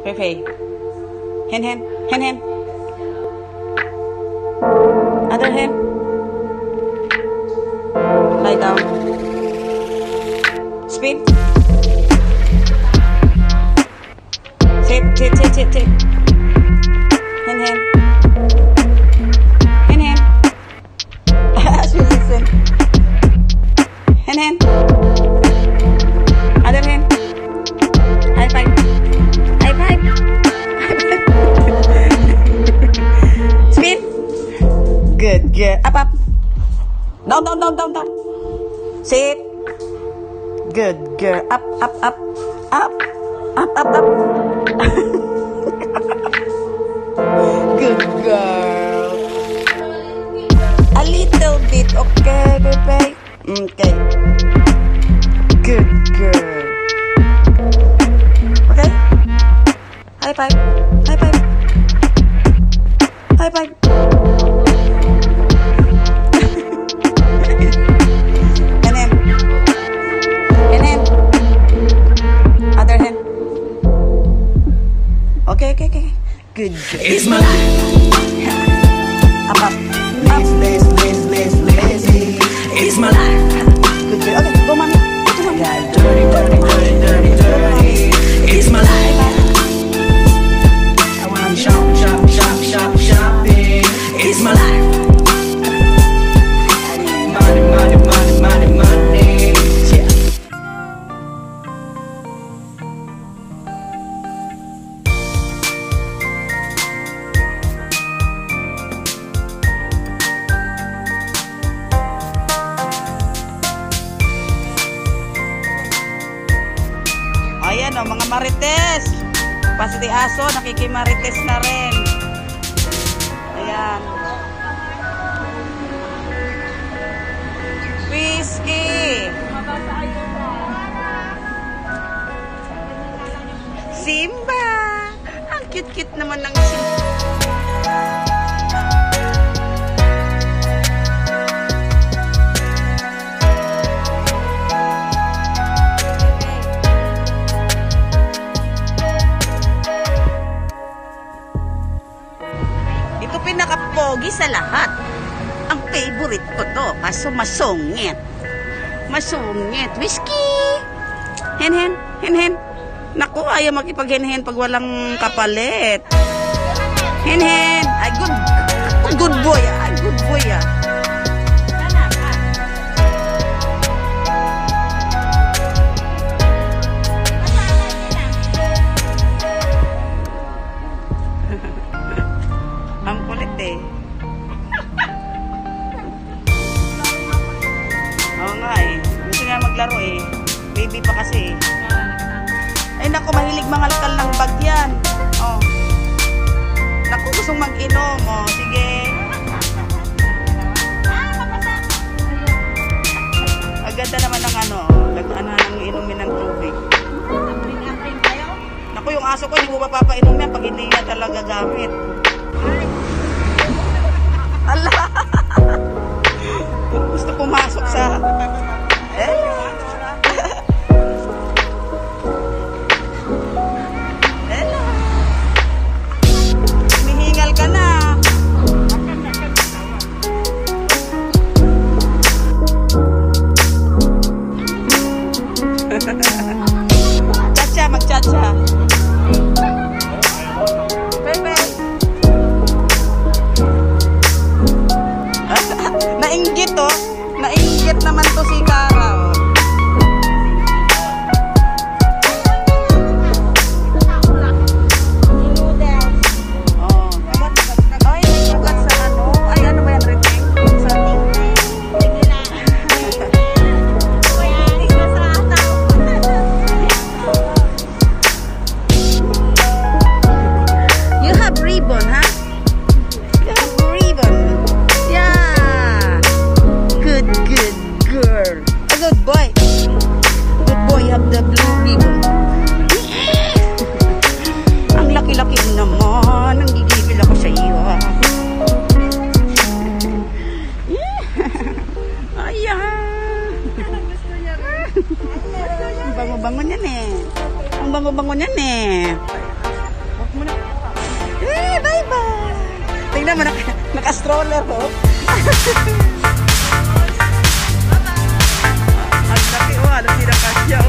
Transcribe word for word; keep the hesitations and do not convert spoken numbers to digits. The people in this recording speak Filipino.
Pepe. Hand, hand, hand, hand. Other hand. Lie down. Speed. Sit, sit, sit, sit, sit. Hand, hand. Hand, hand. She listen. Hand, hand. Other hand. High five. High five. Speed. Good, good. Up, up. Down, down, down, down, down. Sit. Good, girl. Up, up, up. Up. Up, up, up. Good girl. A little bit, okay, baby? Okay. Good girl. Okay? High five. High five. High five. And then. And then. Other hand. Okay, okay, okay. Good girl. It's my life. Up, up. Up. Lazy, lazy, lazy, lazy. It's my life. Good girl. Okay, go, mommy. Come on. Got dirty, dirty, dirty, dirty, dirty. It's my life. I wanna shop, shop, shop, shop, shopping. It's my life. Money, money, money, money, money. Yeah. Ayan o, mga marites. Pati aso, nakikimarites na rin. Ayan. Whiskey. Simba. Ang cute-cute naman ng Simba. Ito pinaka-pogi sa lahat. Ang favorite ko to. Kaso masungit. Masungit. Whiskey. Hen, hen. Hen, hen. Naku, ayaw makipag-hen-hen pag walang kapalit. Hen, hen. Ay, good. Good boy. Ay, good boy ah. Ang kulit eh. Oo nga eh. Gusto nga maglaro eh. Baby pa kasi eh. Ay naku, mahilig mangalkal ng bag yan. Oh. Naku, gustong mag-inom. Oh, sige. Aganda naman ng ano. Lagtaan na ng inumin ng tubig. Naku, yung aso ko, hindi mo mapapainom yan pag hindi niya talaga gamit. Allah! Gusto pumasok sa... Eh? Ella! Mihingal ka na! Chacha, mag-chacha! Pepe! Nainggit oh. Nainggit naman to si Kara oh. Oh. Ay, nagsugat sa ano? Ay, ano ba yan, Riting? Sa You have ribbon, ha? You have ribbon. Yeah. Good, good girl. A good boy. Good boy, you have the blue ribbon. Ang laki-laki naman. Ang gigigil ako sa iyo. Ayan. Ang bango-bango niyan eh. Ang bango-bango niyan eh. Bye-bye! Tingnan mo, naka, naka-stroller oh. Ang laki oh, alam nila kasya